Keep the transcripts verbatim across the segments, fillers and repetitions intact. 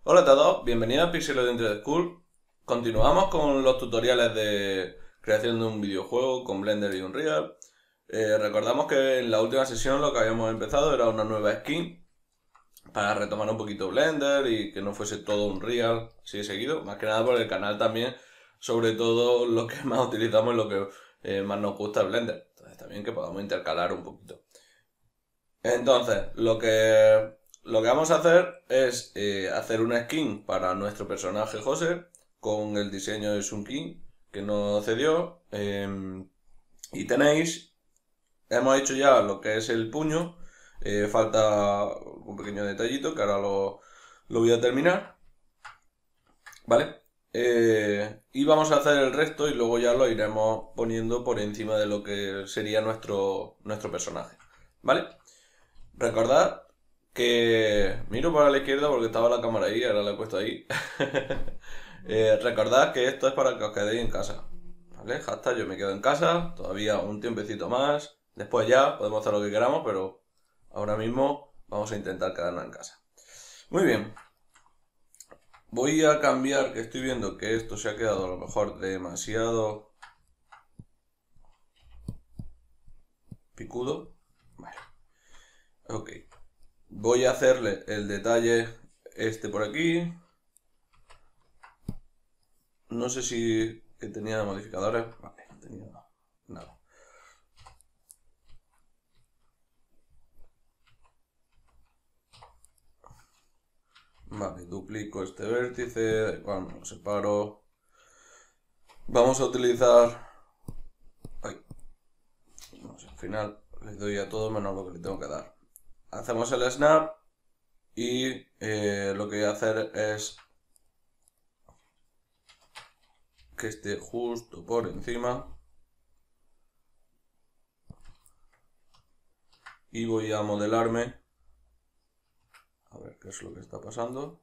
Hola a todos, bienvenidos a Pixel de School. Continuamos con los tutoriales de creación de un videojuego con Blender y Unreal. Eh, recordamos que en la última sesión lo que habíamos empezado era una nueva skin para retomar un poquito Blender y que no fuese todo Unreal así de seguido. Más que nada por el canal también, sobre todo lo que más utilizamos y lo que eh, más nos gusta es Blender. Entonces también que podamos intercalar un poquito. Entonces, lo que, lo que vamos a hacer es eh, hacer una skin para nuestro personaje José con el diseño de Sun King que nos cedió. Eh, y tenéis, hemos hecho ya lo que es el puño. Eh, falta un pequeño detallito que ahora lo, lo voy a terminar. ¿Vale? Eh, y vamos a hacer el resto y luego ya lo iremos poniendo por encima de lo que sería nuestro, nuestro personaje. ¿Vale? Recordad que miro para la izquierda porque estaba la cámara ahí, ahora la he puesto ahí. Eh, recordad que esto es para que os quedéis en casa. ¿Vale? Hashtag yo me quedo en casa, todavía un tiempecito más. Después ya podemos hacer lo que queramos, pero ahora mismo vamos a intentar quedarnos en casa. Muy bien. Voy a cambiar, que estoy viendo que esto se ha quedado a lo mejor demasiado picudo. Vale. Ok. Voy a hacerle el detalle este por aquí. No sé si que tenía modificadores. Vale, no tenía nada. Vale, duplico este vértice, da igual, me lo separo. Vamos a utilizar... Ay, no sé, al final le doy a todo menos lo que le tengo que dar. Hacemos el snap y eh, lo que voy a hacer es que esté justo por encima. Y voy a modelarme. A ver qué es lo que está pasando.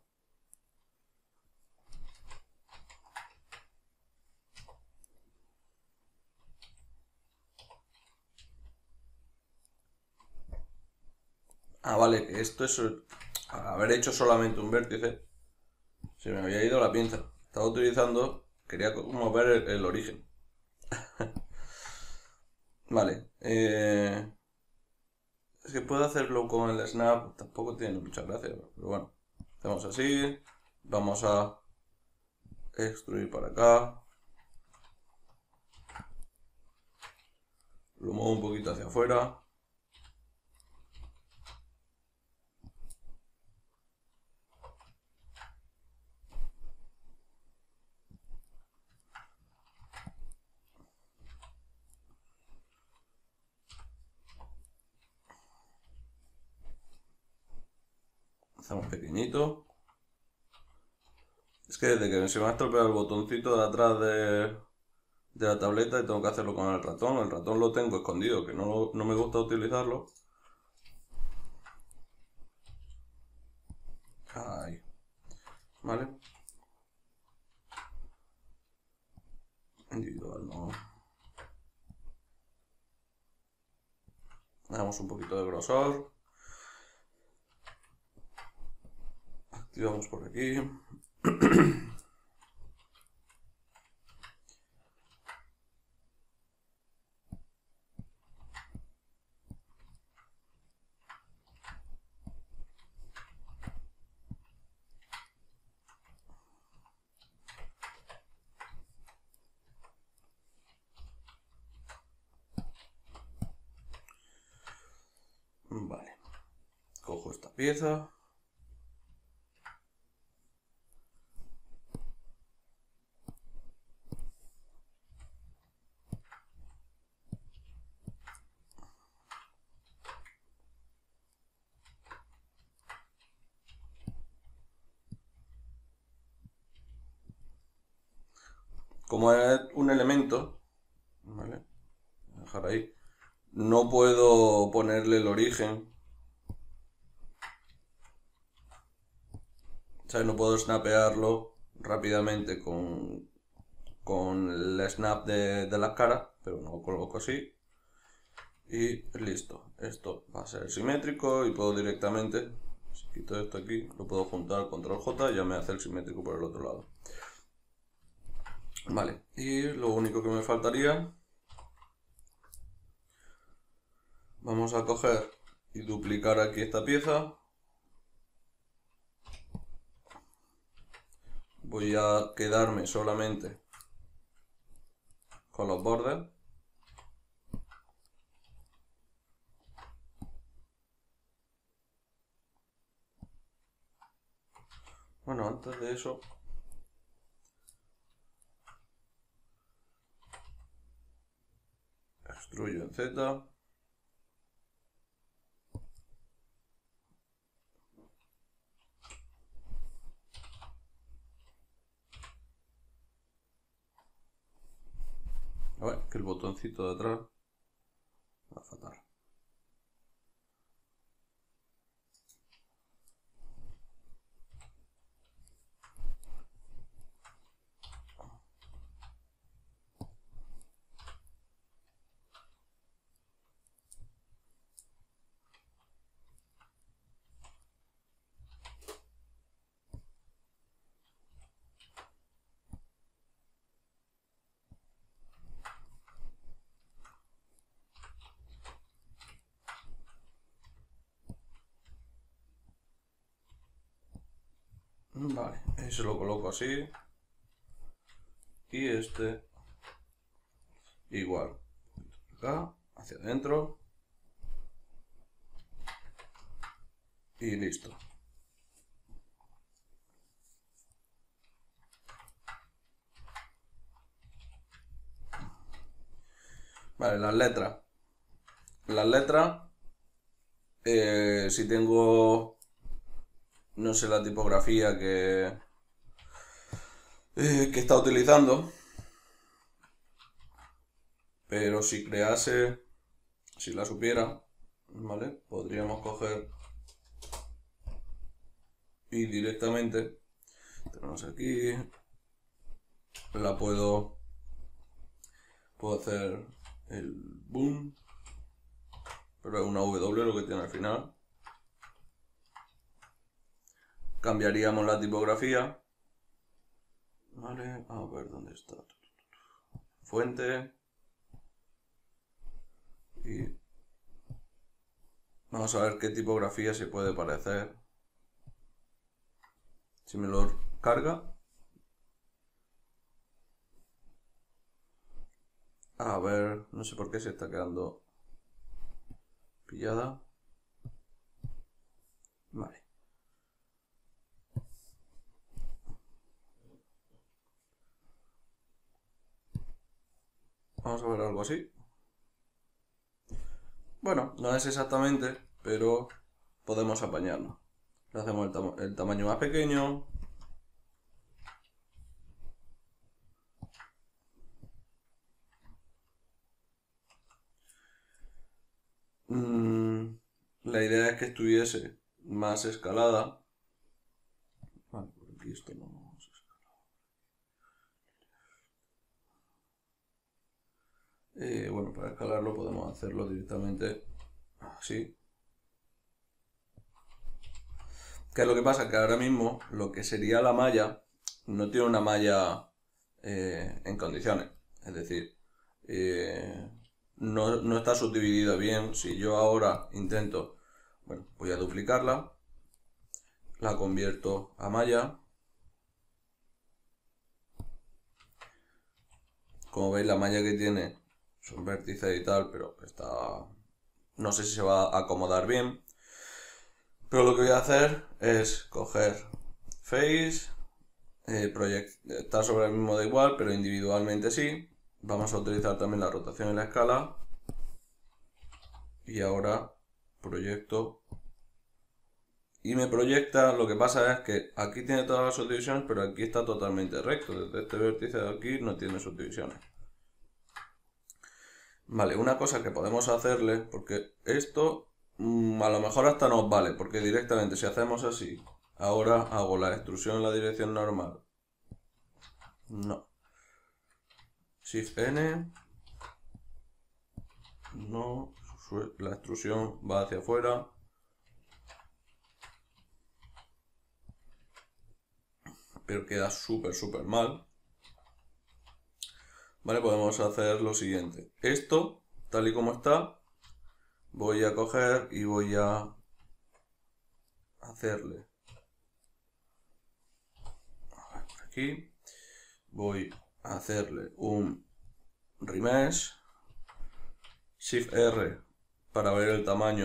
Ah, vale, que esto es... Al haber hecho solamente un vértice, se me había ido la pinza. Estaba utilizando... Quería como ver el, el origen. Vale. Eh, es que puedo hacerlo con el snap. Tampoco tiene mucha gracia. Pero bueno. Hacemos así. Vamos a extruir para acá. Lo muevo un poquito hacia afuera. Hacemos pequeñito. Es que desde que se me ha estropeado el botoncito de atrás de, de la tableta y tengo que hacerlo con el ratón. El ratón lo tengo escondido, que no, no me gusta utilizarlo. Ahí. ¿Vale? Individual, no. Damos un poquito de grosor. Activamos por aquí. Vale. Cojo esta pieza. Como es un elemento, ¿vale? Voy a dejar ahí. No puedo ponerle el origen. O sea, no puedo snapearlo rápidamente con, con el snap de, de la cara, pero no lo coloco así. Y listo. Esto va a ser simétrico y puedo directamente Si quito esto aquí, lo puedo juntar, control J, y ya me hace el simétrico por el otro lado. Vale, y lo único que me faltaría, vamos a coger y duplicar aquí esta pieza. Voy a quedarme solamente con los bordes. Bueno, antes de eso, extruyo en Z. A ver, que el botoncito de atrás va fatal. Vale, eso lo coloco así. Y este igual. Acá, hacia adentro. Y listo. Vale, las letras. Las letras, eh, si tengo, no sé, la tipografía que, eh, que está utilizando, pero si crease, si la supiera, ¿vale? Podríamos coger y directamente, tenemos aquí, la puedo, puedo hacer el boom, pero es una W lo que tiene al final. Cambiaríamos la tipografía, ¿vale? A ver dónde está. Fuente. Y vamos a ver qué tipografía se puede parecer. Si me lo carga. A ver, no sé por qué se está quedando pillada. Vale. Vamos a ver algo así. Bueno, no es exactamente, pero podemos apañarnos. Le hacemos el, tam el tamaño más pequeño. Mm, la idea es que estuviese más escalada. Vale, por aquí esto no se escala. Eh, bueno, para escalarlo podemos hacerlo directamente así. ¿Qué es lo que pasa? Que ahora mismo lo que sería la malla no tiene una malla eh, en condiciones. Es decir, eh, no, no está subdividida bien. Si yo ahora intento, bueno, voy a duplicarla, la convierto a malla. Como veis, la malla que tiene son vértices y tal, pero está, no sé si se va a acomodar bien. Pero lo que voy a hacer es coger face, eh, proyectar sobre el mismo da igual, pero individualmente sí. Vamos a utilizar también la rotación y la escala. Y ahora proyecto. Y me proyecta, lo que pasa es que aquí tiene todas las subdivisiones, pero aquí está totalmente recto. Desde este vértice de aquí no tiene subdivisiones. Vale, una cosa que podemos hacerle, porque esto mmm, a lo mejor hasta nos vale, porque directamente si hacemos así, ahora hago la extrusión en la dirección normal. No. Shift N. No. La extrusión va hacia afuera. pero queda súper, súper mal. Vale, podemos hacer lo siguiente. Esto, tal y como está, voy a coger y voy a hacerle a ver, por aquí. Voy a hacerle un remesh. Shift R para ver el tamaño.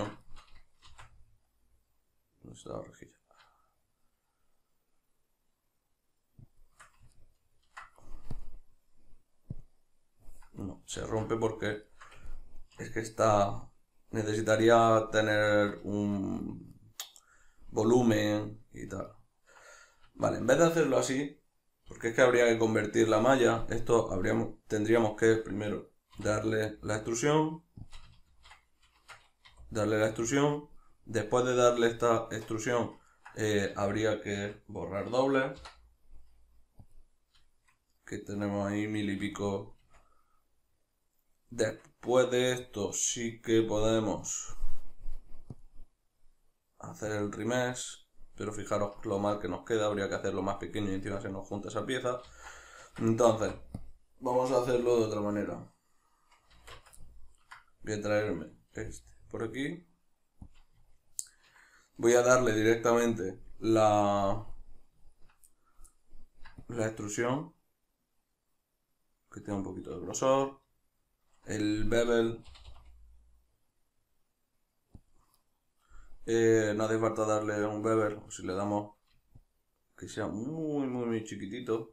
¿Dónde está la rejilla? No, se rompe porque es que está... Necesitaría tener un volumen y tal. Vale, en vez de hacerlo así, porque es que habría que convertir la malla, esto habríamos, tendríamos que primero darle la extrusión, darle la extrusión, después de darle esta extrusión eh, habría que borrar doble, que tenemos ahí mil y pico. Después de esto sí que podemos hacer el remesh, pero fijaros lo mal que nos queda, habría que hacerlo más pequeño y encima se nos junta esa pieza. Entonces, vamos a hacerlo de otra manera. Voy a traerme este por aquí. Voy a darle directamente la, la extrusión, que tenga un poquito de grosor. El bevel, eh, no hace falta darle un bevel, o si le damos que sea muy muy muy chiquitito.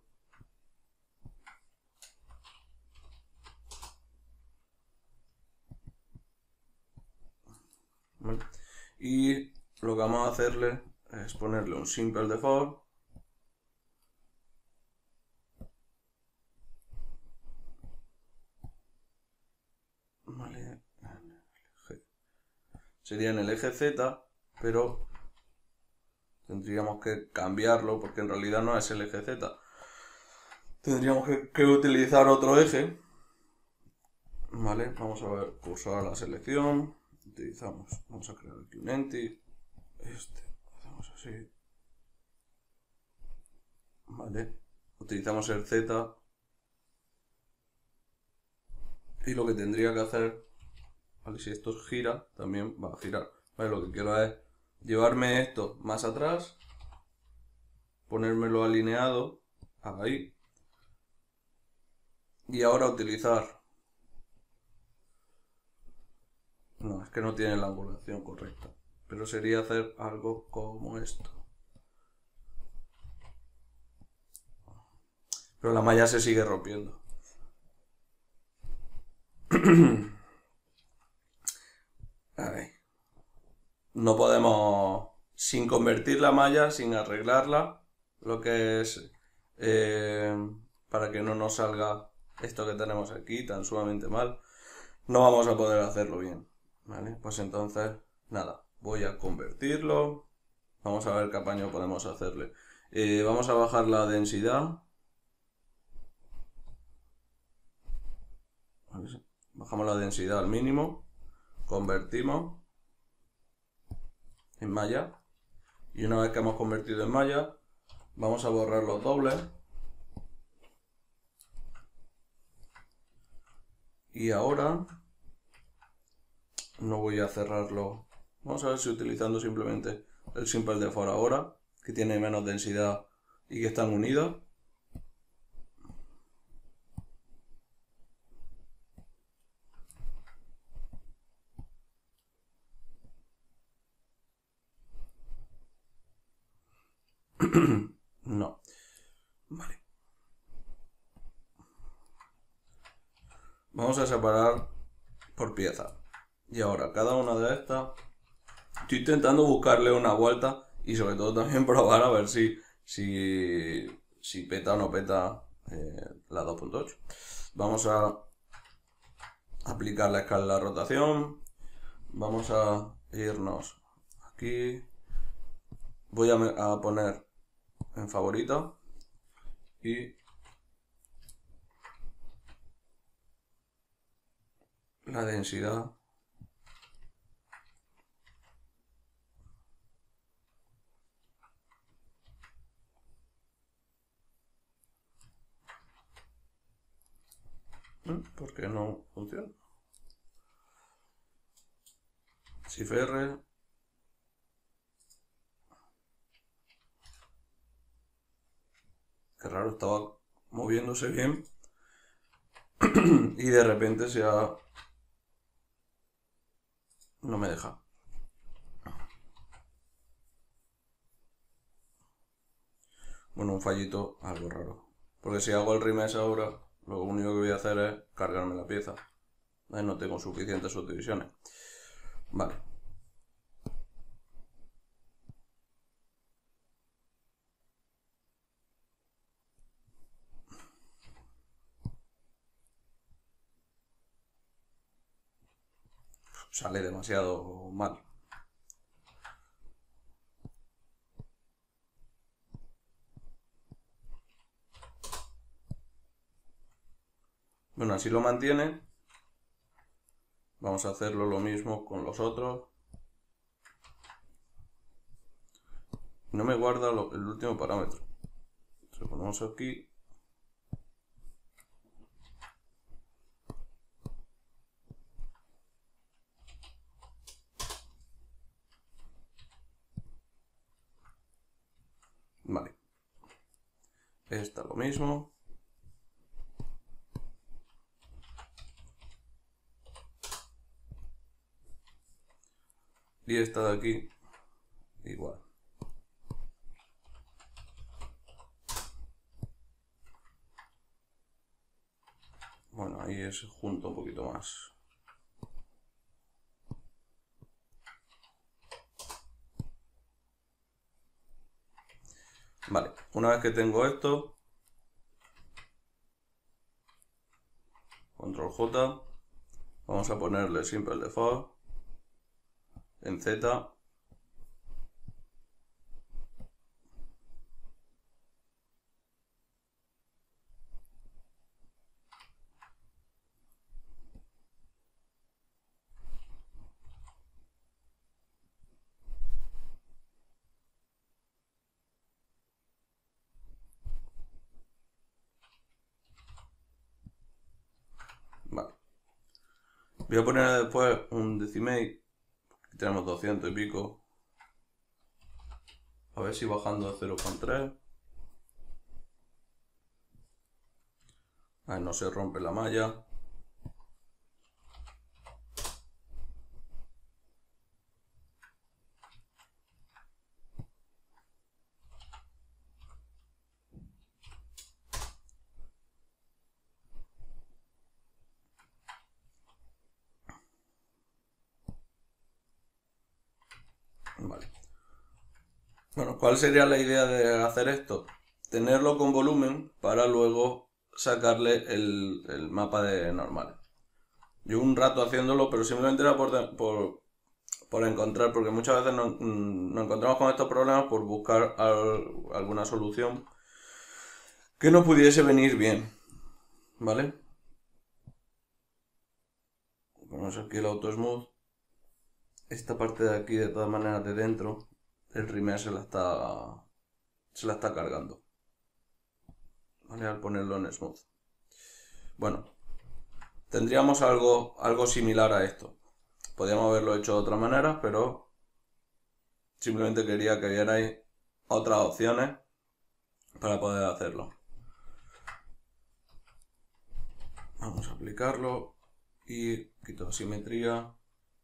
¿Vale? Y lo que vamos a hacerle es ponerle un simple default. Vale. Sería en el eje Z, pero tendríamos que cambiarlo porque en realidad no es el eje Z. Tendríamos que, que utilizar otro eje. Vale, vamos a ver, cursor a la selección. Utilizamos, vamos a crear aquí un entity. Este, hacemos así. Vale, utilizamos el Z. Y lo que tendría que hacer, vale, si esto gira, también va a girar. Vale, lo que quiero es llevarme esto más atrás, ponérmelo alineado ahí, y ahora utilizar, no, es que no tiene la angulación correcta, pero sería hacer algo como esto, pero la malla se sigue rompiendo. A ver. No podemos, sin convertir la malla, sin arreglarla, lo que es eh, para que no nos salga esto que tenemos aquí tan sumamente mal, no vamos a poder hacerlo bien. ¿Vale? Pues entonces, nada, voy a convertirlo. Vamos a ver qué apaño podemos hacerle. Eh, vamos a bajar la densidad. Bajamos la densidad al mínimo. Convertimos en malla. Y una vez que hemos convertido en malla, vamos a borrar los dobles. Y ahora no voy a cerrarlo. Vamos a ver si utilizando simplemente el simple default ahora, que tiene menos densidad y que están unidos. No. Vale. Vamos a separar por pieza. Y ahora, cada una de estas, estoy intentando buscarle una vuelta y sobre todo también probar a ver si, si, si peta o no peta eh, la dos punto ocho. Vamos a aplicar la escala de rotación. Vamos a irnos aquí. Voy a, a poner en favorito y la densidad funciona. Shift R. Qué raro, estaba moviéndose bien. Y de repente se ha... no me deja. Bueno, un fallito algo raro. Porque si hago el remesh ahora, lo único que voy a hacer es cargarme la pieza. No tengo suficientes subdivisiones. Vale. Sale demasiado mal. Bueno, así lo mantiene. Vamos a hacerlo lo mismo con los otros. No me guarda lo, el último parámetro. Lo ponemos aquí. Vale. Esta lo mismo. Y esta de aquí, igual. Bueno, ahí es junto un poquito más. Vale, una vez que tengo esto, control J, vamos a ponerle Simple Default en Z. Vale. Voy a poner después un decimate. Tenemos doscientos y pico. A ver si bajando a cero coma tres. A ver, no se rompe la malla. Vale. Bueno, ¿cuál sería la idea de hacer esto? Tenerlo con volumen para luego sacarle el, el mapa de normales. Yo un rato haciéndolo, pero simplemente era por, por, por encontrar, porque muchas veces nos, nos encontramos con estos problemas por buscar al, alguna solución que nos pudiese venir bien. ¿Vale? Ponemos aquí el Auto Smooth. Esta parte de aquí, de todas maneras, de dentro, el remesh se la está se la está cargando. Vale, al ponerlo en Smooth. Bueno, tendríamos algo, algo similar a esto. Podríamos haberlo hecho de otra manera, pero simplemente quería que vierais otras opciones para poder hacerlo. Vamos a aplicarlo y quito asimetría.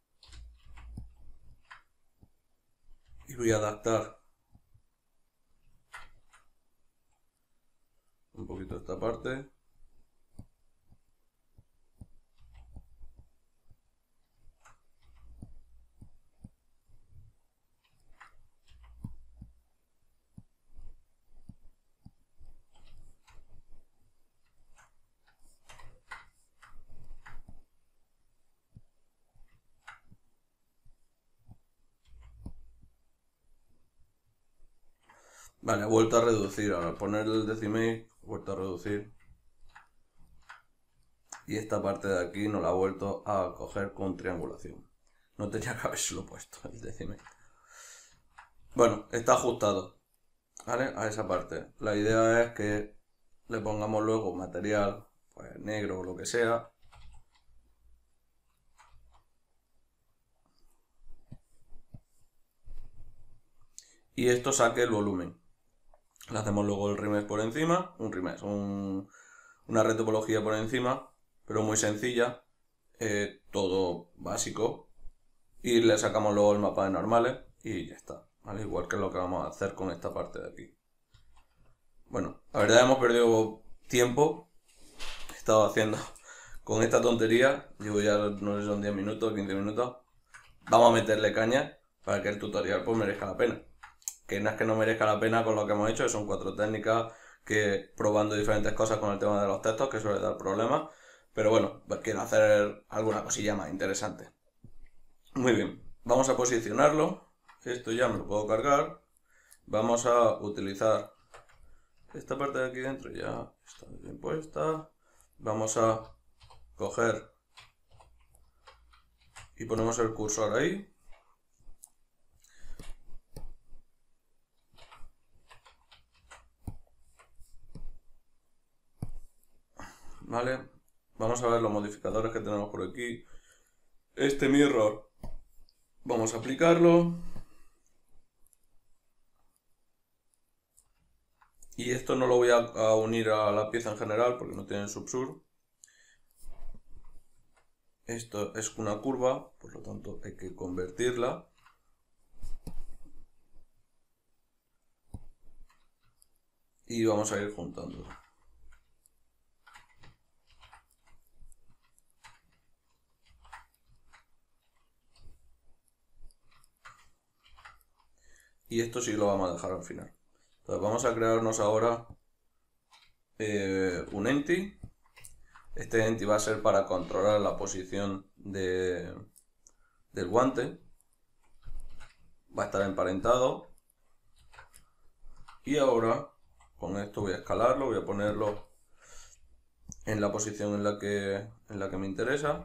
Y voy a adaptar un poquito esta parte. Vale, he vuelto a reducir. Ahora poner el decimate, vuelto a reducir. Y esta parte de aquí no la he vuelto a coger con triangulación. No tenía que habérselo puesto el decimate. Bueno, está ajustado, ¿vale? A esa parte. La idea es que le pongamos luego material, pues negro o lo que sea. y esto saque el volumen. Le hacemos luego el remesh por encima, un remesh, un, una retopología por encima, pero muy sencilla, eh, todo básico, y le sacamos luego el mapa de normales y ya está, al igual que lo que vamos a hacer con esta parte de aquí. Bueno, la verdad hemos perdido tiempo, he estado haciendo con esta tontería, llevo ya no sé, son diez minutos, quince minutos, vamos a meterle caña para que el tutorial pues merezca la pena. Que no es que no merezca la pena con lo que hemos hecho, que son cuatro técnicas, que probando diferentes cosas con el tema de los textos, que suele dar problemas, pero bueno, pues quiero hacer alguna cosilla más interesante. Muy bien, vamos a posicionarlo, esto ya me lo puedo cargar, vamos a utilizar esta parte de aquí dentro, ya está bien puesta, vamos a coger y ponemos el cursor ahí. Vale, vamos a ver los modificadores que tenemos por aquí. Este mirror vamos a aplicarlo, y esto no lo voy a, a unir a la pieza en general porque no tiene subsur. Esto es una curva, por lo tanto hay que convertirla. Y vamos a ir juntando. Y esto sí lo vamos a dejar al final. Entonces vamos a crearnos ahora eh, un Entity. Este Entity va a ser para controlar la posición de, del guante. Va a estar emparentado. Y ahora con esto voy a escalarlo, voy a ponerlo en la posición en la que, en la que me interesa.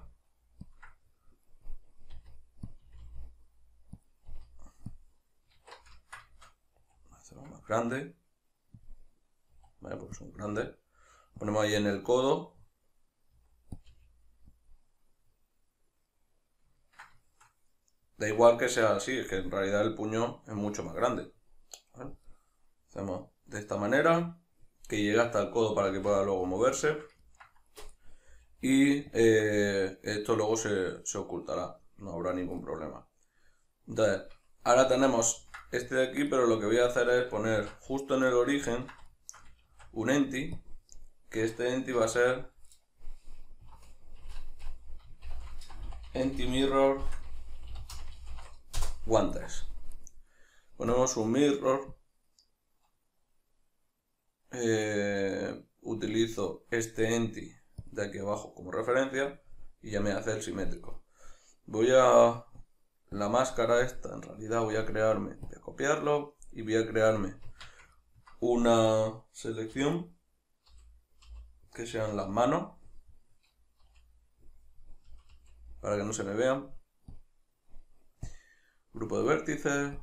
Más grande, vale, porque son grandes. Ponemos ahí en el codo. Da igual que sea así, es que en realidad el puño es mucho más grande. ¿Vale? Hacemos de esta manera, que llegue hasta el codo para que pueda luego moverse. Y eh, esto luego se, se ocultará, no habrá ningún problema. Entonces, ahora tenemos este de aquí, pero lo que voy a hacer es poner justo en el origen un Entity, que este Entity va a ser Entity Mirror Guantes. Ponemos un mirror, eh, utilizo este Entity de aquí abajo como referencia y ya me hace el simétrico. Voy a la máscara esta, en realidad voy a crearme, voy a copiarlo y voy a crearme una selección que sean las manos para que no se me vean. Grupo de vértices,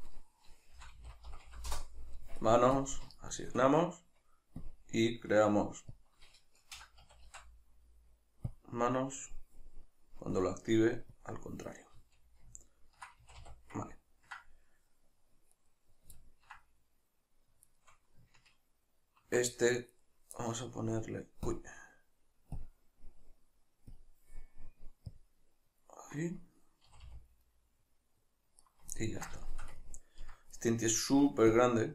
manos, asignamos y creamos manos cuando lo active al contrario. Vale. Este vamos a ponerle, uy, ahí, y ya está. Este Entity es súper grande,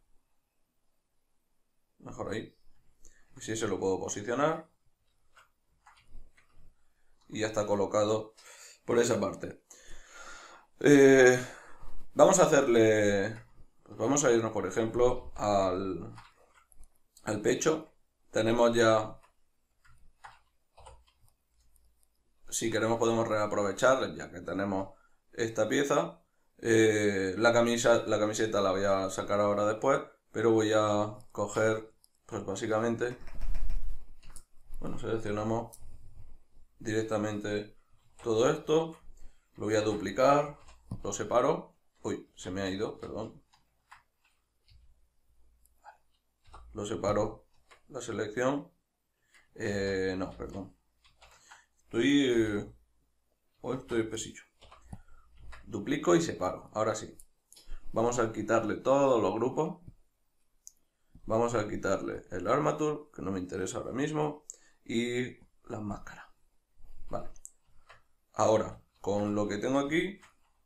mejor ahí, y si se lo puedo posicionar y ya está colocado por esa parte. Eh, vamos a hacerle, pues vamos a irnos por ejemplo al, al pecho. Tenemos ya, si queremos podemos reaprovechar, ya que tenemos esta pieza. Eh, la, camisa, la camiseta la voy a sacar ahora después, pero voy a coger, pues básicamente, bueno, seleccionamos directamente todo esto, lo voy a duplicar, lo separo, uy, se me ha ido, perdón, lo separo la selección, eh, no, perdón, estoy, hoy estoy pesillo, duplico y separo, ahora sí, Vamos a quitarle todos los grupos. Vamos a quitarle el armature, que no me interesa ahora mismo, y las máscaras. Vale. Ahora, con lo que tengo aquí,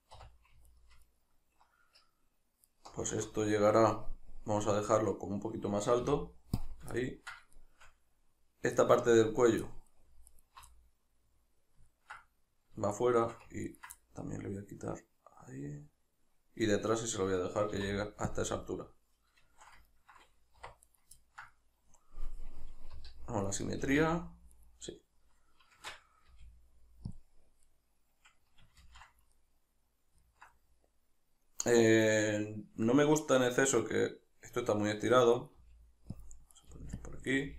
pues esto llegará, vamos a dejarlo como un poquito más alto, ahí. Esta parte del cuello va afuera y también le voy a quitar ahí. Y detrás sí se lo voy a dejar que llegue hasta esa altura. Vamos a la simetría. Sí. Eh, no me gusta en exceso que esto está muy estirado. Vamos a poner por aquí.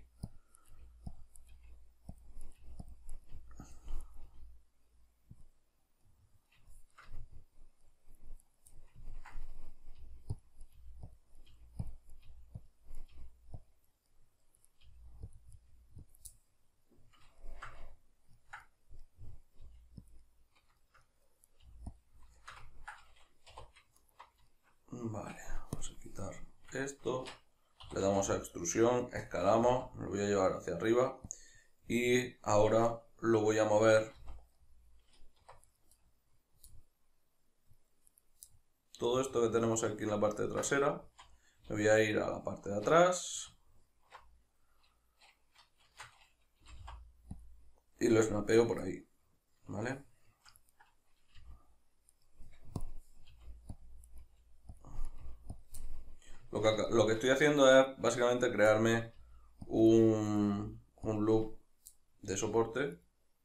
Vale, vamos a quitar esto. Le damos a extrusión, escalamos, lo voy a llevar hacia arriba. Y ahora lo voy a mover todo esto que tenemos aquí en la parte trasera. Me voy a ir a la parte de atrás y lo snapeo por ahí, ¿vale? Lo que, lo que estoy haciendo es básicamente crearme un, un loop de soporte.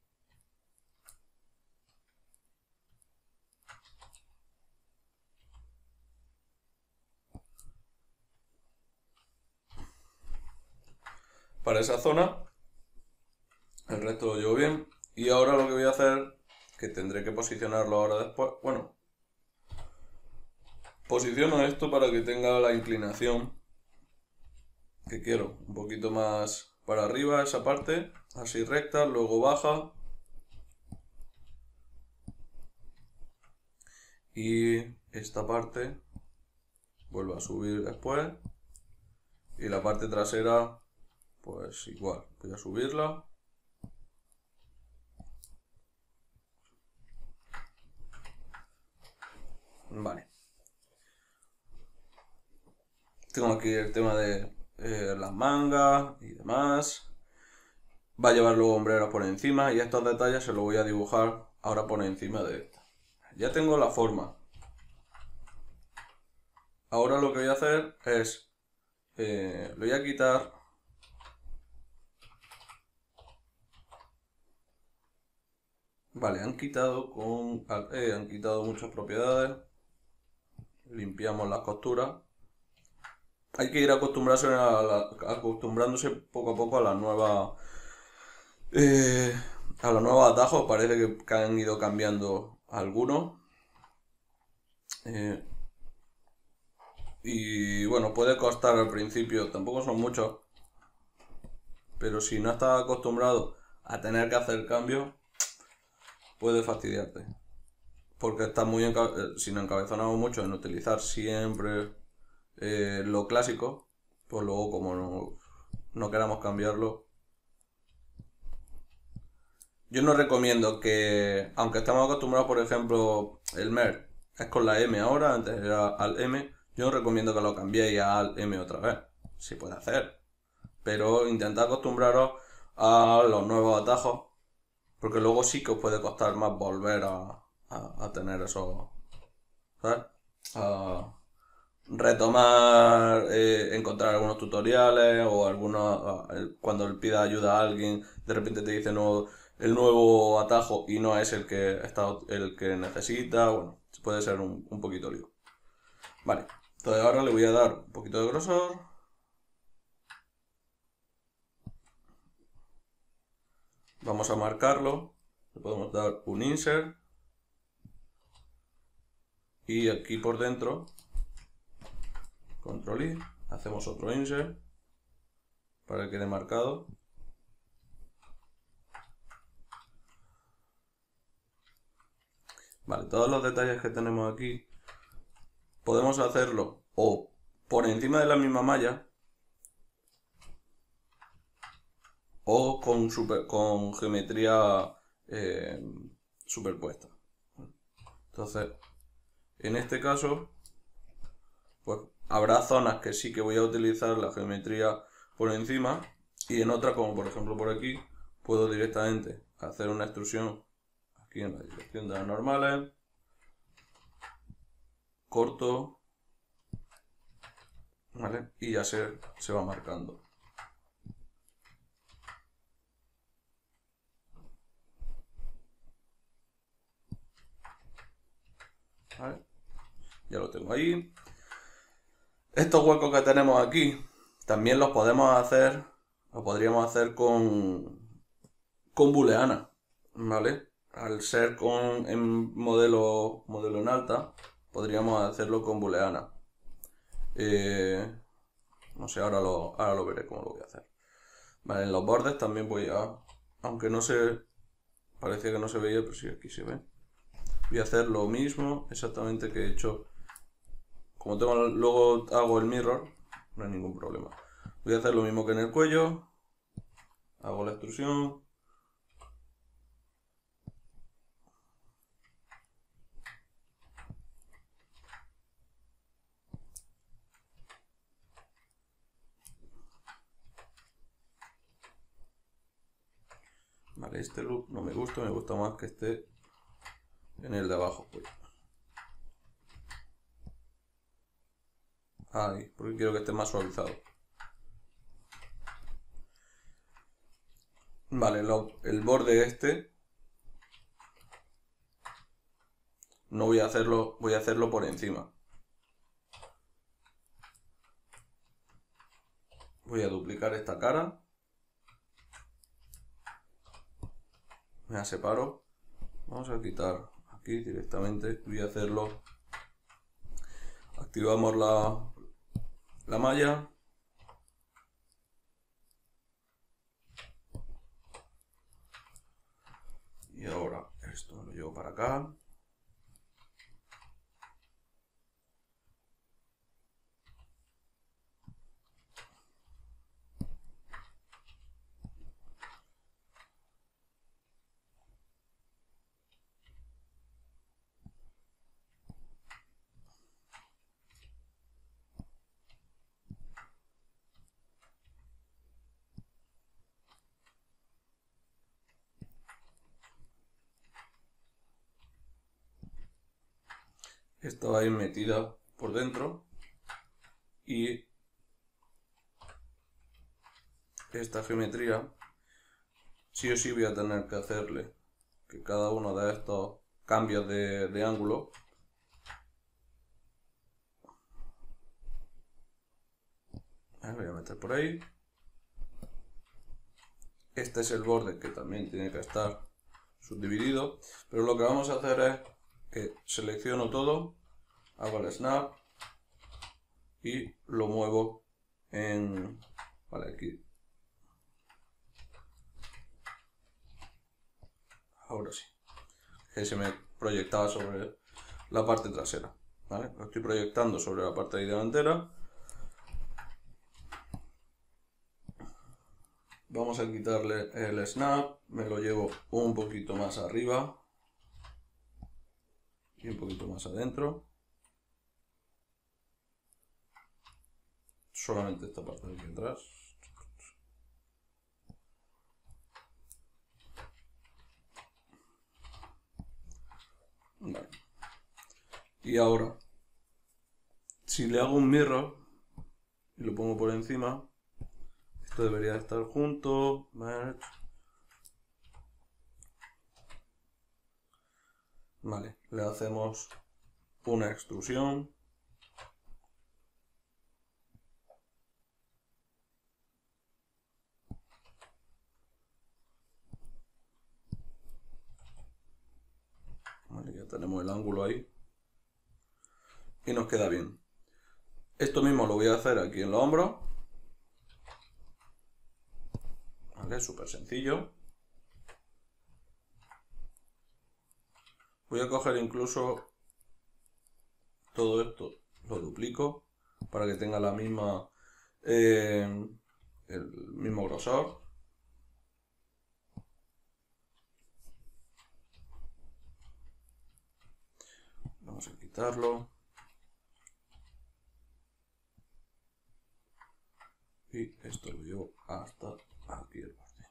Para esa zona, el resto lo llevo bien. Y ahora lo que voy a hacer, que tendré que posicionarlo ahora después, bueno, posiciono esto para que tenga la inclinación que quiero, un poquito más para arriba esa parte, así recta, luego baja. Y esta parte vuelve a subir después. Y la parte trasera, pues igual, voy a subirla. Vale. Tengo aquí el tema de eh, las mangas y demás. Va a llevar luego hombreras por encima y estos detalles se los voy a dibujar ahora por encima de esta. Ya tengo la forma. Ahora lo que voy a hacer es, eh, lo voy a quitar. Vale, han quitado con, eh, han quitado muchas propiedades. Limpiamos las costuras. Hay que ir acostumbrándose a, la, acostumbrándose poco a poco a las nuevas eh, a los nuevos atajos. Parece que, que han ido cambiando algunos. Eh, y bueno, puede costar al principio, tampoco son muchos, pero si no estás acostumbrado a tener que hacer cambios, puede fastidiarte. Porque estás muy enca sin encabezonado mucho en utilizar siempre eh, lo clásico, pues luego como no, no queramos cambiarlo. Yo no recomiendo que, aunque estamos acostumbrados, por ejemplo, el mer es con la M ahora, antes era al M, yo no recomiendo que lo cambiéis a al M otra vez. Se puede hacer, pero intentad acostumbraros a los nuevos atajos, porque luego sí que os puede costar más volver a, a, a tener eso, ¿sabes? A retomar, eh, encontrar algunos tutoriales o algunos, cuando le pida ayuda a alguien, de repente te dice no, el nuevo atajo y no es el que está, el que necesita, bueno, puede ser un, un poquito lío. Vale, entonces ahora le voy a dar un poquito de grosor. Vamos a marcarlo, le podemos dar un insert y aquí por dentro, control I, hacemos otro insert para que quede marcado. Vale, todos los detalles que tenemos aquí podemos hacerlo o por encima de la misma malla o con, super, con geometría eh, superpuesta. Entonces, en este caso, pues habrá zonas que sí que voy a utilizar la geometría por encima y en otras, como por ejemplo por aquí, puedo directamente hacer una extrusión aquí en la dirección de las normales, corto, ¿vale? Y ya se, se va marcando. ¿Vale? Ya lo tengo ahí. Estos huecos que tenemos aquí también los podemos hacer, lo podríamos hacer con, con booleana, ¿vale? Al ser con en modelo, modelo en alta, podríamos hacerlo con booleana. Eh, no sé, ahora lo, ahora lo veré cómo lo voy a hacer. Vale, en los bordes también voy a, aunque no se, parecía que no se veía, pero sí aquí se ve. Voy a hacer lo mismo exactamente que he hecho. Como tengo, luego hago el mirror, no hay ningún problema. Voy a hacer lo mismo que en el cuello. Hago la extrusión. Vale, este look no me gusta, me gusta más que esté en el de abajo. Pues. Ahí, porque quiero que esté más suavizado. Vale, lo, el borde este no voy a hacerlo, voy a hacerlo por encima. Voy a duplicar esta cara. Me la separo. Vamos a quitar aquí directamente. Voy a hacerlo. Activamos la, la malla. Y ahora esto me lo llevo para acá. Esta va a ir metida por dentro y esta geometría sí o sí voy a tener que hacerle que cada uno de estos cambios de, de ángulo me voy a meter por ahí. Este es el borde que también tiene que estar subdividido, pero lo que vamos a hacer es que selecciono todo, hago el snap y lo muevo en, vale, aquí, ahora sí, que se me proyectaba sobre la parte trasera, ¿vale? Lo estoy proyectando sobre la parte delantera. Vamos a quitarle el snap, me lo llevo un poquito más arriba y un poquito más adentro. Solamente esta parte de aquí atrás. Vale. Y ahora, si le hago un mirror y lo pongo por encima, esto debería estar junto, merge. Vale, le hacemos una extrusión. Vale, ya tenemos el ángulo ahí. Y nos queda bien. Esto mismo lo voy a hacer aquí en los hombros. Vale, súper sencillo. Voy a coger incluso todo esto, lo duplico para que tenga la misma eh, el mismo grosor. Vamos a quitarlo y esto lo llevo hasta aquí el borde.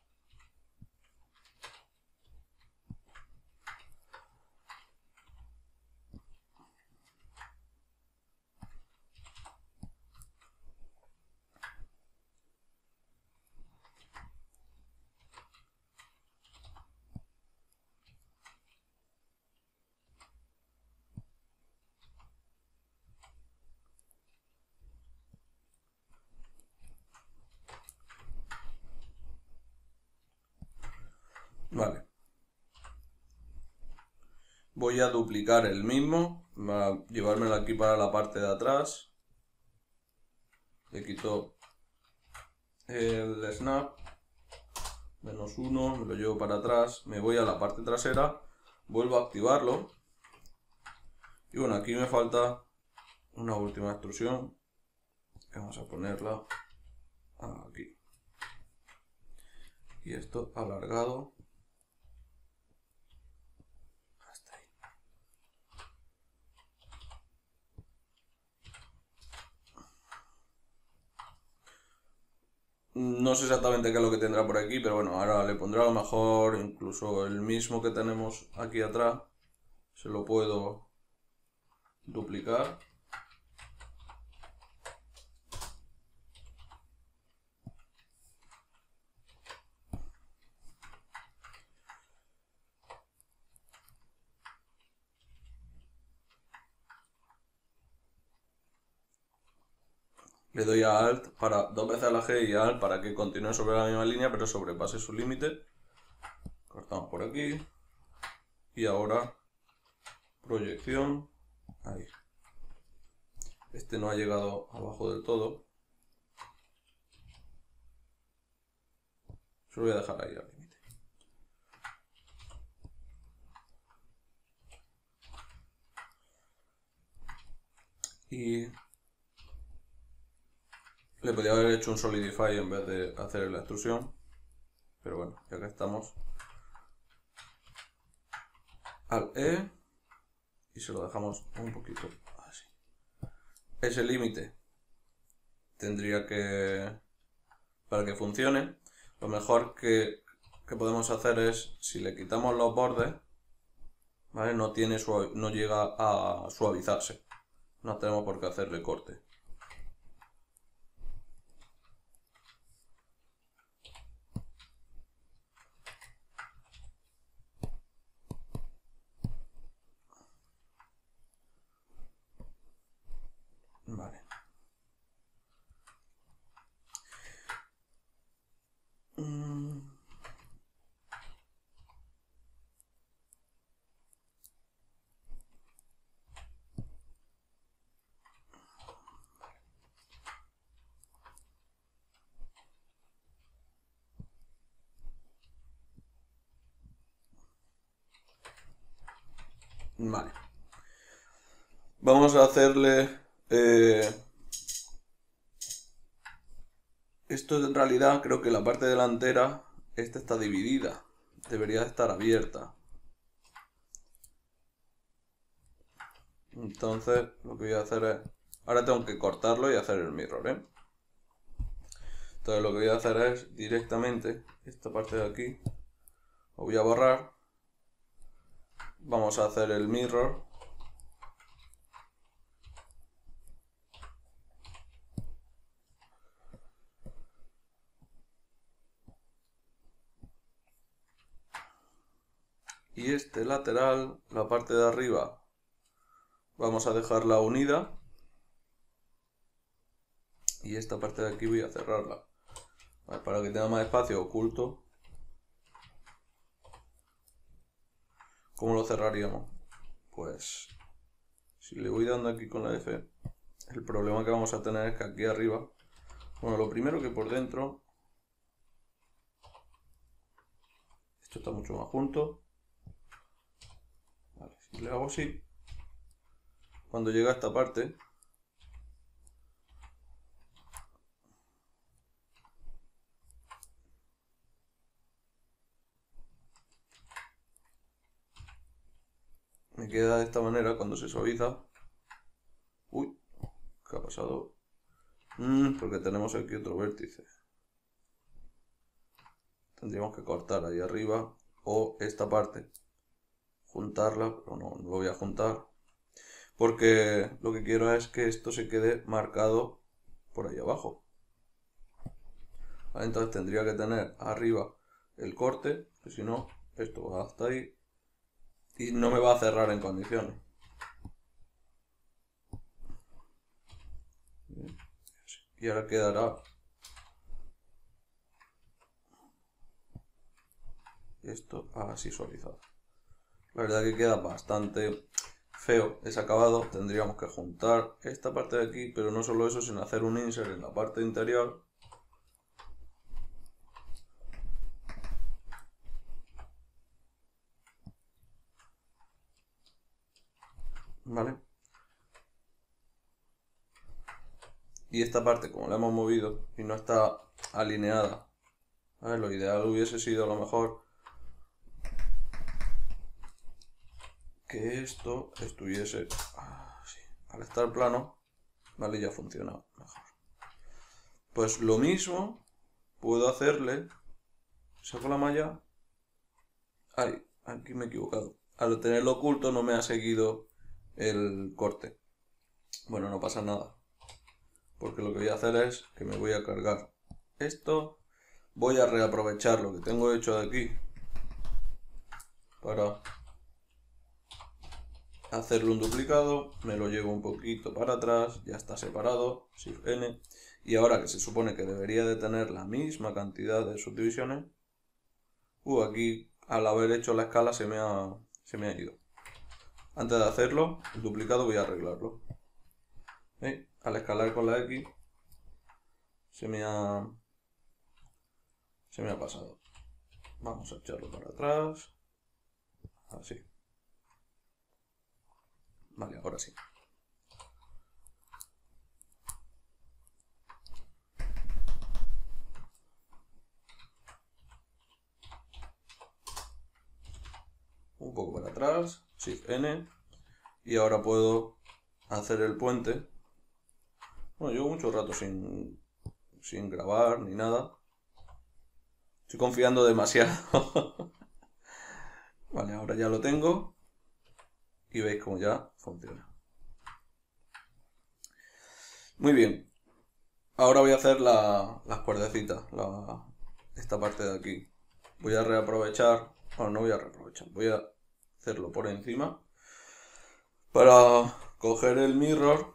Vale. Voy a duplicar el mismo, a llevármelo aquí para la parte de atrás. Le quito el snap, menos uno, me lo llevo para atrás, me voy a la parte trasera, vuelvo a activarlo. Y bueno, aquí me falta una última extrusión. Vamos a ponerla aquí. Y esto alargado. No sé exactamente qué es lo que tendrá por aquí, pero bueno, ahora le pondré a lo mejor incluso el mismo que tenemos aquí atrás. Se lo puedo duplicar. Le doy a Alt para dos veces a la G y a Alt para que continúe sobre la misma línea, pero sobrepase su límite. Cortamos por aquí. Y ahora proyección. Ahí. Este no ha llegado abajo del todo. Se lo voy a dejar ahí al límite. Y le podría haber hecho un Solidify en vez de hacer la extrusión. Pero bueno, ya que estamos. Al E. Y se lo dejamos un poquito así. Ese límite tendría que... Para que funcione, lo mejor que, que podemos hacer es, si le quitamos los bordes, ¿vale? No, tiene suave, no llega a suavizarse. No tenemos por qué hacerle corte. Vale. Mm. Vale. Vamos a hacerle... Eh, esto en realidad creo que la parte delantera, esta está dividida. Debería estar abierta. Entonces lo que voy a hacer es... Ahora tengo que cortarlo y hacer el mirror, ¿eh? Entonces lo que voy a hacer es directamente esta parte de aquí. Lo voy a borrar. Vamos a hacer el mirror. Y este lateral, la parte de arriba, vamos a dejarla unida. Y esta parte de aquí voy a cerrarla. Vale, para que tenga más espacio oculto. ¿Cómo lo cerraríamos? Pues si le voy dando aquí con la F, el problema que vamos a tener es que aquí arriba, bueno, lo primero que por dentro, esto está mucho más junto. Vale, si le hago así, cuando llega a esta parte, me queda de esta manera cuando se suaviza. Uy, ¿qué ha pasado? Mm, porque tenemos aquí otro vértice. Tendríamos que cortar ahí arriba o esta parte, juntarla, pero no, no lo voy a juntar porque lo que quiero es que esto se quede marcado por ahí abajo. Entonces tendría que tener arriba el corte, que si no, esto va hasta ahí y no me va a cerrar en condiciones. Y ahora quedará esto así suavizado. La verdad que queda bastante feo ese acabado. Tendríamos que juntar esta parte de aquí, pero no solo eso, sino hacer un insert en la parte interior. ¿Vale? Y esta parte, como la hemos movido y no está alineada, ¿vale? Lo ideal hubiese sido a lo mejor que esto estuviese así. Al estar plano, ¿vale? Ya funciona mejor. Pues lo mismo puedo hacerle, saco la malla, ay, aquí me he equivocado. Al tenerlo oculto no me ha seguido el corte. Bueno, no pasa nada, porque lo que voy a hacer es que me voy a cargar esto, voy a reaprovechar lo que tengo hecho de aquí para hacerle un duplicado, me lo llevo un poquito para atrás, ya está separado, Shift N, y ahora que se supone que debería de tener la misma cantidad de subdivisiones, uh, aquí al haber hecho la escala se me ha, se me ha ido. Antes de hacerlo, el duplicado voy a arreglarlo. ¿Veis? Al escalar con la X se me ha, se me ha pasado. Vamos a echarlo para atrás, así. Vale, ahora sí. Un poco para atrás, Shift N, y ahora puedo hacer el puente. Bueno, llevo mucho rato sin, sin grabar ni nada. Estoy confiando demasiado. Vale, ahora ya lo tengo y veis cómo ya funciona. Muy bien. Ahora voy a hacer la, las cuerdecitas, la, esta parte de aquí. Voy a reaprovechar, bueno, no voy a reaprovechar, voy a hacerlo por encima para coger el mirror.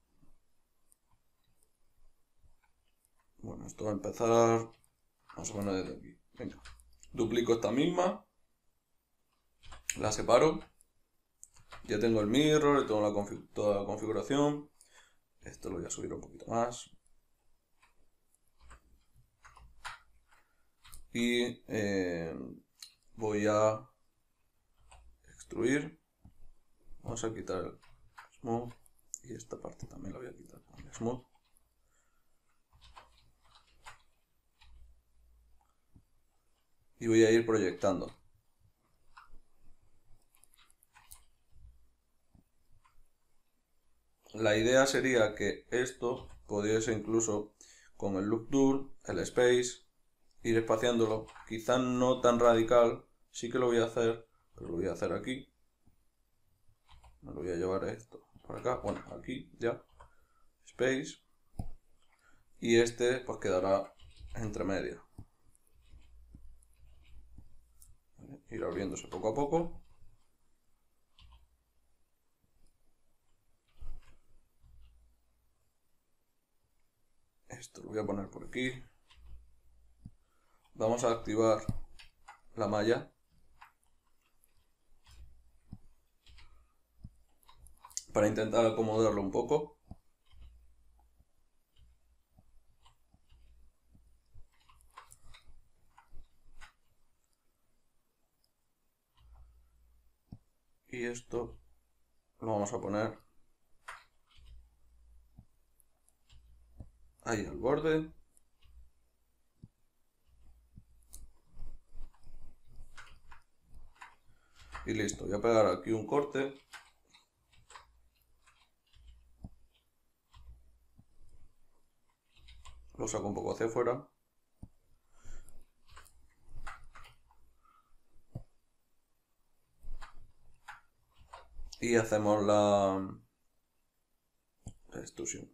Bueno, esto va a empezar más o menos desde aquí. Venga, duplico esta misma, la separo, ya tengo el mirror, tengo la config toda la configuración. Esto lo voy a subir un poquito más. Y eh, voy a extruir. Vamos a quitar el smooth. Y esta parte también la voy a quitar. El smooth. Y voy a ir proyectando. La idea sería que esto pudiese incluso con el Loop Tool, el Space, ir espaciándolo. Quizá no tan radical, sí que lo voy a hacer, pero lo voy a hacer aquí. Me lo voy a llevar a esto por acá, bueno, aquí ya. Space. Y este pues quedará entre medio. Ir abriéndose poco a poco. Esto lo voy a poner por aquí. Vamos a activar la malla. Para intentar acomodarlo un poco. Y esto lo vamos a poner ahí al borde. Y listo, voy a pegar aquí un corte. Lo saco un poco hacia afuera. Y hacemos la, la extrusión.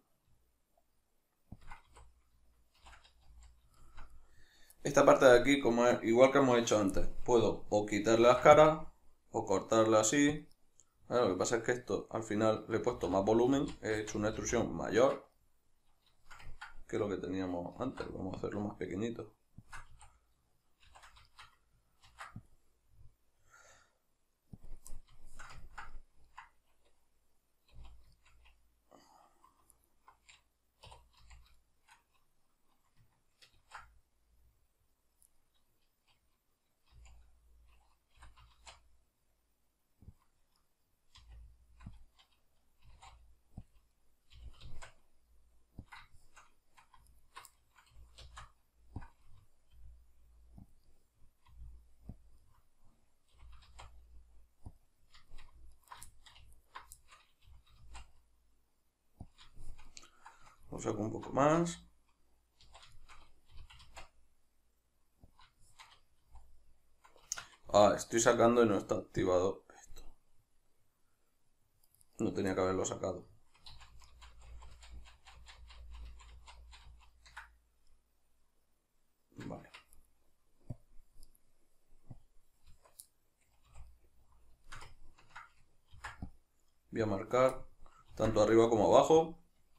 Esta parte de aquí, como es igual que hemos hecho antes, puedo o quitarle las caras o cortarla así. Ahora, lo que pasa es que esto al final le he puesto más volumen, he hecho una extrusión mayor que lo que teníamos antes. Vamos a hacerlo más pequeñito. Lo saco un poco más. Ah, estoy sacando y no está activado esto. No tenía que haberlo sacado. Vale. Voy a marcar tanto arriba como abajo.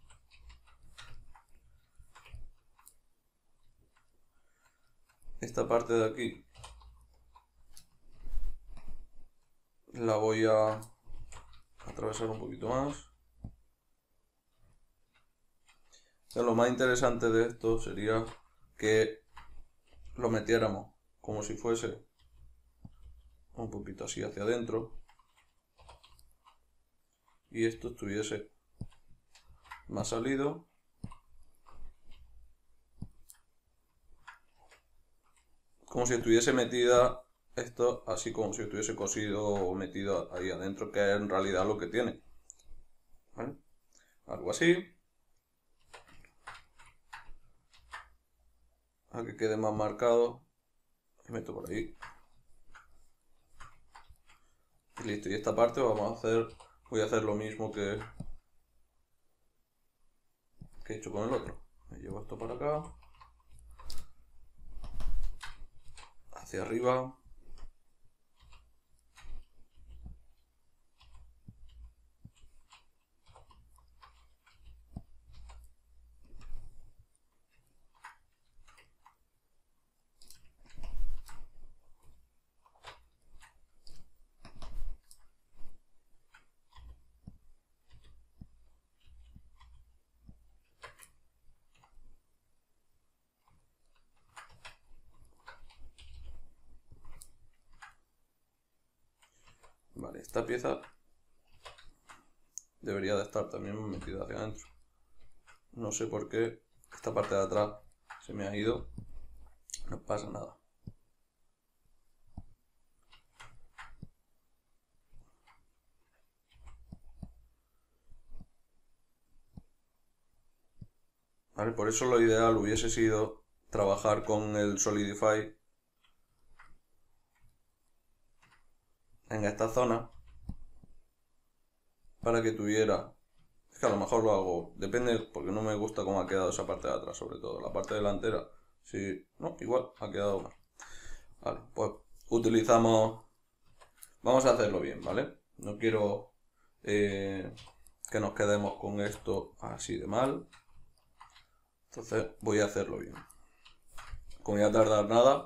Esta parte de aquí la voy a atravesar un poquito más. O sea, lo más interesante de esto sería que lo metiéramos como si fuese un poquito así hacia adentro y esto estuviese más salido. Como si estuviese metida esto, así como si estuviese cosido o metido ahí adentro, que es en realidad lo que tiene. ¿Vale? Algo así. A que quede más marcado. Y meto por ahí. Y listo. Y esta parte vamos a hacer, voy a hacer lo mismo que, que he hecho con el otro. Me llevo esto para acá. Hacia arriba. Vale, esta pieza debería de estar también metida hacia adentro. No sé por qué esta parte de atrás se me ha ido. No pasa nada. Vale, por eso lo ideal hubiese sido trabajar con el Solidify en esta zona para que tuviera, es que a lo mejor lo hago, depende, porque no me gusta cómo ha quedado esa parte de atrás, sobre todo la parte delantera, sí, no, igual ha quedado mal. Vale, pues utilizamos, vamos a hacerlo bien, ¿vale? No quiero eh, que nos quedemos con esto así de mal, entonces voy a hacerlo bien. Como voy a tardar nada,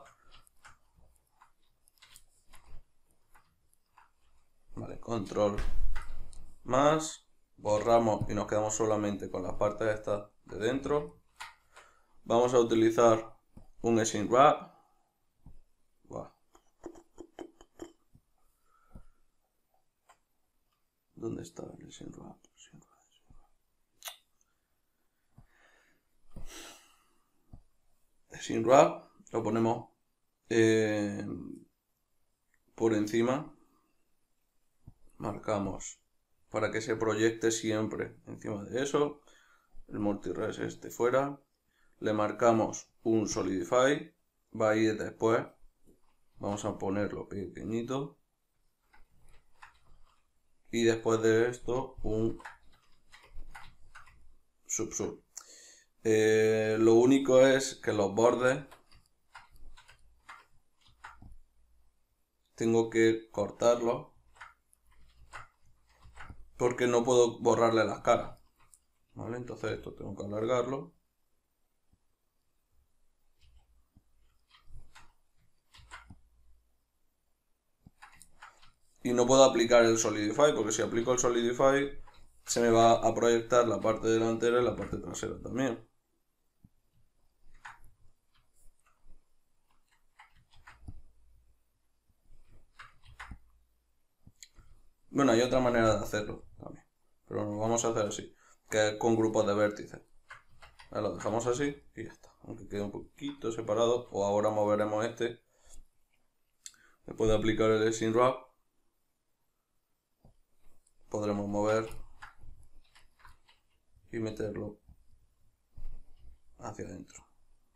vale, control más, borramos y nos quedamos solamente con las partes estas de dentro. Vamos a utilizar un Shrink Wrap. Wow. ¿Dónde está el Shrink Wrap? El Shrink Wrap lo ponemos eh, por encima marcamos para que se proyecte siempre encima de eso. El multi-res este fuera. Le marcamos un solidify. Va a ir después. Vamos a ponerlo pequeñito. Y después de esto un subsub. Eh, lo único es que los bordes tengo que cortarlos porque no puedo borrarle las caras, ¿vale? Entonces esto tengo que alargarlo. Y no puedo aplicar el Solidify, porque si aplico el Solidify se me va a proyectar la parte delantera y la parte trasera también. Bueno, hay otra manera de hacerlo también, pero lo vamos a hacer así, que es con grupos de vértices. Ahí lo dejamos así y ya está, aunque quede un poquito separado. O ahora moveremos este. Después de aplicar el Resin Wrap, podremos mover y meterlo hacia adentro.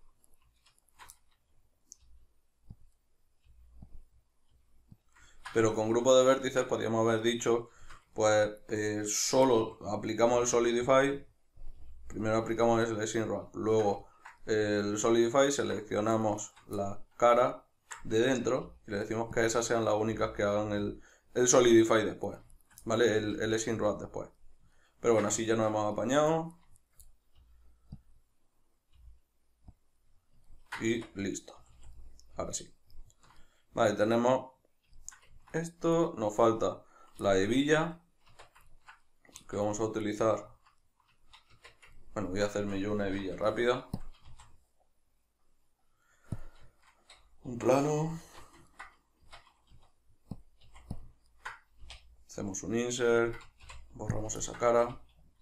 Pero con grupo de vértices podríamos haber dicho, pues eh, solo aplicamos el Solidify. Primero aplicamos el Resin Wrap, luego el Solidify, seleccionamos la cara de dentro y le decimos que esas sean las únicas que hagan el, el Solidify después, ¿vale? El, el Resin Wrap después. Pero bueno, así ya nos hemos apañado. Y listo. Ahora sí. Vale, tenemos esto. Nos falta la hebilla, que vamos a utilizar. Bueno, voy a hacerme yo una hebilla rápida. Un plano. Hacemos un insert. Borramos esa cara.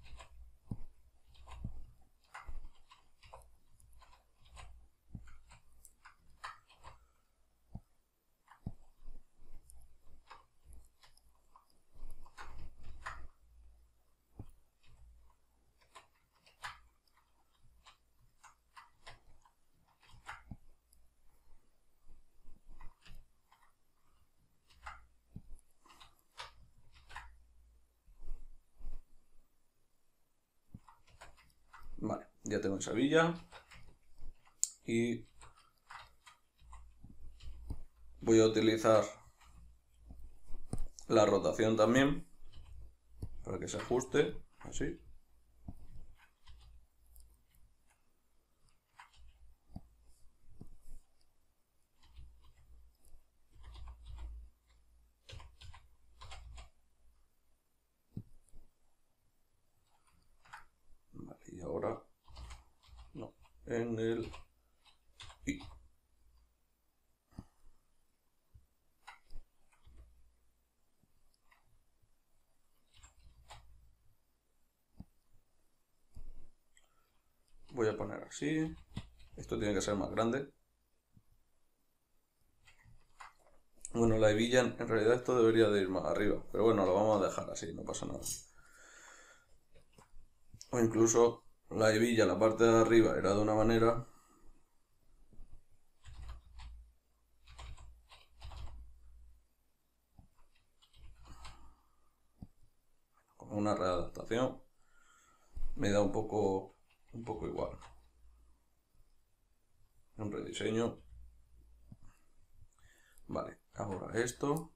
Vale, ya tengo esa hebilla. Y voy a utilizar la rotación también para que se ajuste así. Vale, y ahora no, en el I. Voy a poner así. Esto tiene que ser más grande. Bueno, la hebilla, en realidad esto debería de ir más arriba. Pero bueno, lo vamos a dejar así, no pasa nada. O incluso la hebilla, la parte de arriba era de una manera. Con una readaptación me da un poco, un poco igual. Un rediseño. Vale, ahora esto.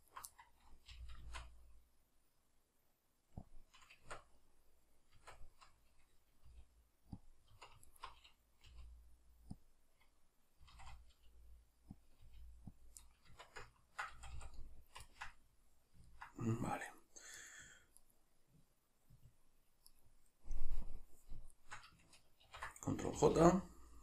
Vale. Control J.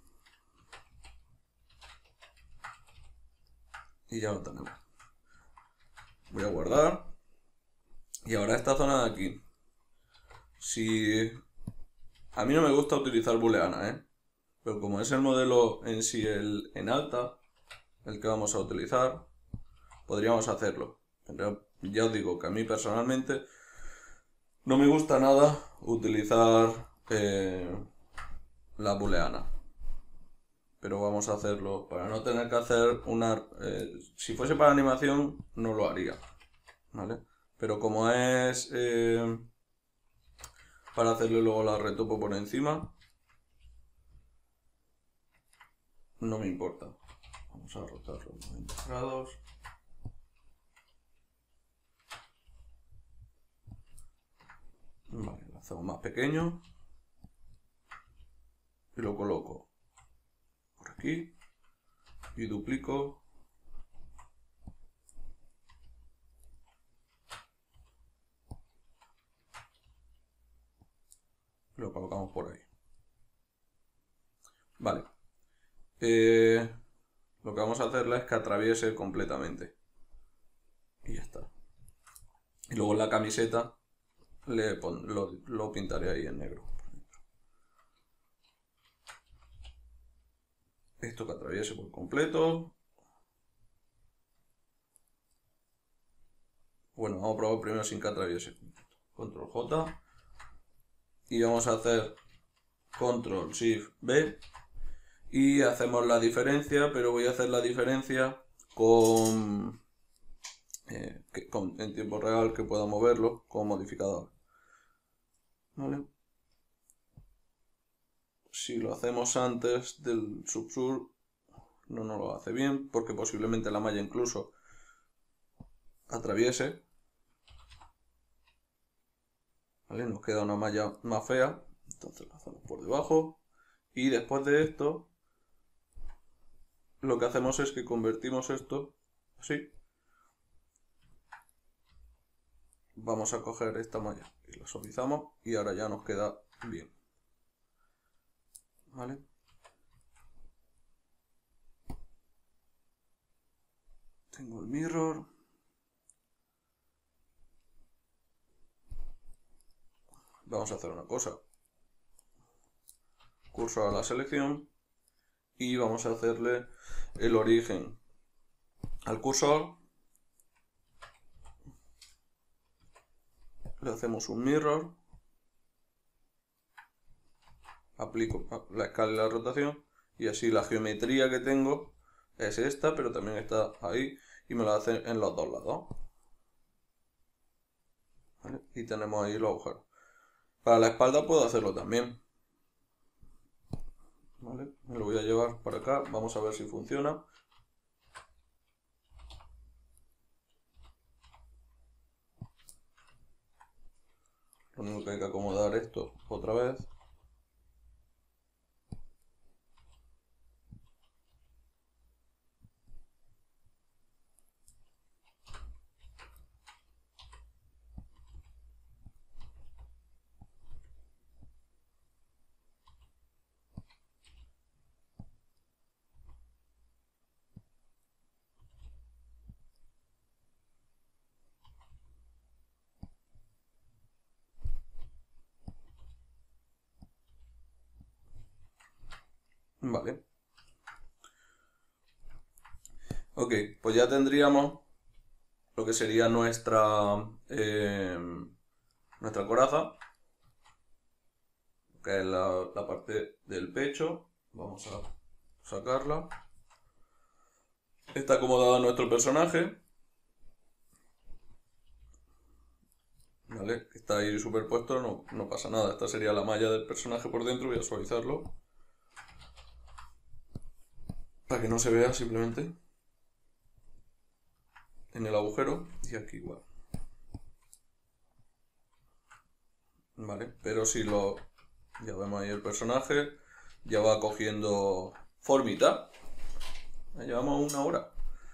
Y ya lo tenemos. Voy a guardar. Y ahora esta zona de aquí. Si... A mí no me gusta utilizar booleana, ¿eh? Pero como es el modelo en sí el en alta, el que vamos a utilizar, podríamos hacerlo. Ya os digo que a mí personalmente no me gusta nada utilizar eh, la booleana. Pero vamos a hacerlo para no tener que hacer una... Eh, si fuese para animación no lo haría, ¿vale? Pero como es eh, para hacerle luego la retopo por encima, no me importa. Vamos a rotarlo noventa grados. Vale, lo hacemos más pequeño. Y lo coloco por aquí. Y duplico. Y lo colocamos por ahí. Vale. Eh, lo que vamos a hacerle es que atraviese completamente. Y ya está. Y luego en la camiseta le pon, lo, lo pintaré ahí en negro. Esto que atraviese por completo. Bueno, vamos a probar primero sin que atraviese. Control J. Y vamos a hacer Control Shift B. Y hacemos la diferencia, pero voy a hacer la diferencia con, eh, que, con en tiempo real, que pueda moverlo con modificador. ¿Vale? Si lo hacemos antes del subsur, no nos lo hace bien, porque posiblemente la malla incluso atraviese. ¿Vale? Nos queda una malla más fea, entonces la hacemos por debajo. Y después de esto, lo que hacemos es que convertimos esto así. Vamos a coger esta malla y la suavizamos y ahora ya nos queda bien. ¿Vale? Tengo el mirror. Vamos a hacer una cosa. Cursor a la selección y vamos a hacerle el origen al cursor. Le hacemos un mirror. Aplico la escala y la rotación y así la geometría que tengo es esta, pero también está ahí y me la hace en los dos lados. ¿Vale? Y tenemos ahí los agujeros. Para la espalda puedo hacerlo también. ¿Vale? Me lo voy a llevar para acá, vamos a ver si funciona. Lo único que hay que acomodar esto otra vez. Vale. Ok, pues ya tendríamos lo que sería nuestra eh, nuestra coraza, que es la, la parte del pecho. Vamos a sacarla. Está acomodado nuestro personaje. ¿Vale? Está ahí superpuesto, no, no pasa nada. Esta sería la malla del personaje por dentro. Voy a suavizarlo para que no se vea simplemente en el agujero y aquí igual. Vale, pero si lo... ya vemos ahí el personaje, ya va cogiendo formita. Ya llevamos una hora.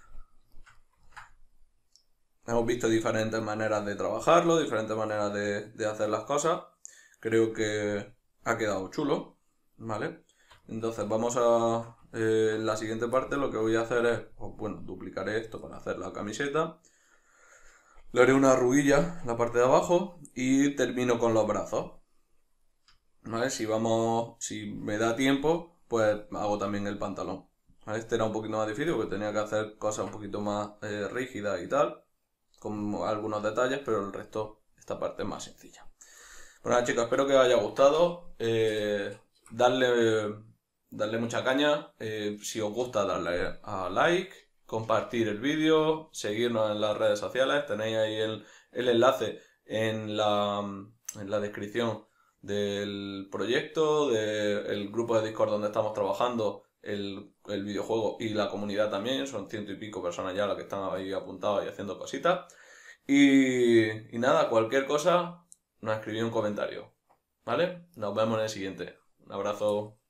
Hemos visto diferentes maneras de trabajarlo, diferentes maneras de, de hacer las cosas. Creo que ha quedado chulo, ¿vale? Entonces vamos a... Eh, en la siguiente parte lo que voy a hacer es, pues, bueno, duplicaré esto para hacer la camiseta. Le haré una arruguilla en la parte de abajo y termino con los brazos. ¿Vale? Si vamos, si me da tiempo, pues hago también el pantalón. ¿Vale? Este era un poquito más difícil porque tenía que hacer cosas un poquito más eh, rígidas y tal. con algunos detalles, pero el resto, esta parte es más sencilla. Bueno, chicos, espero que os haya gustado. Eh, darle, darle mucha caña. Eh, si os gusta, darle a like, compartir el vídeo, seguirnos en las redes sociales. Tenéis ahí el, el enlace en la, en la descripción del proyecto, del grupo de Discord donde estamos trabajando el, el videojuego y la comunidad también. Son ciento y pico personas ya las que están ahí apuntadas y haciendo cositas. Y, y nada, cualquier cosa, nos escribí un comentario. ¿Vale? Nos vemos en el siguiente. Un abrazo.